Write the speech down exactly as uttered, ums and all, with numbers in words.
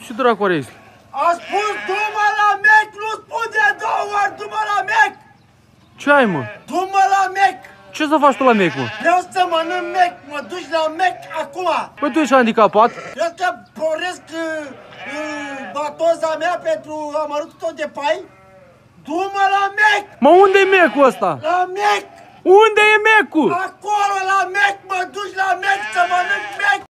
Ce dracu are? A spus du-mă la mec, nu spun de două ori, du-mă la mec! Ce ai, mă? Du-mă la mec! Ce să faci tu la mec, mă? Vreau să mănânc mec, mă duci la mec acum! Bă, tu ești handicapat? Vreau să pornesc uh, uh, batoza mea pentru amărutul tot de pai? Du-mă la mec! Mă, unde e mecul ăsta? La mec! Unde e mecul? Acolo la mec, mă duci la mec să mănânc mec!